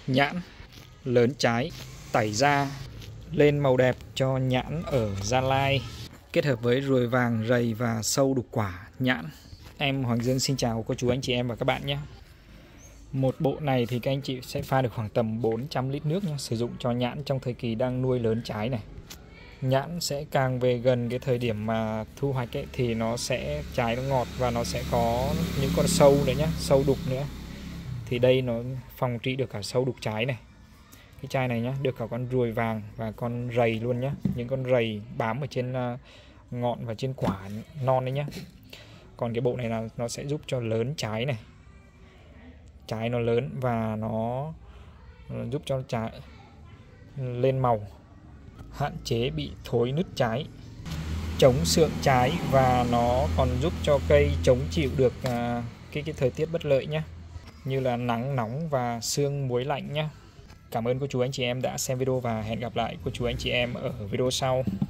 Nhãn lớn trái, tẩy da, lên màu đẹp cho nhãn ở Gia Lai, kết hợp với ruồi vàng, rầy và sâu đục quả nhãn. Em Hoàng Dương xin chào cô chú anh chị em và các bạn nhé. Một bộ này thì các anh chị sẽ pha được khoảng tầm 400 lít nước nhé, sử dụng cho nhãn trong thời kỳ đang nuôi lớn trái này. Nhãn sẽ càng về gần cái thời điểm mà thu hoạch ấy, thì nó sẽ trái nó ngọt và nó sẽ có những con sâu nữa nhé, sâu đục nữa. Thì đây nó phòng trị được cả sâu đục trái này. Cái chai này nhá, được cả con ruồi vàng và con rầy luôn nhá. Những con rầy bám ở trên ngọn và trên quả non đấy nhá. Còn cái bộ này là nó sẽ giúp cho lớn trái này. Trái nó lớn và nó giúp cho trái lên màu, hạn chế bị thối nứt trái, chống sượng trái và nó còn giúp cho cây chống chịu được cái thời tiết bất lợi nhé, như là nắng nóng và sương muối lạnh nhé. Cảm ơn cô chú anh chị em đã xem video và hẹn gặp lại cô chú anh chị em ở video sau.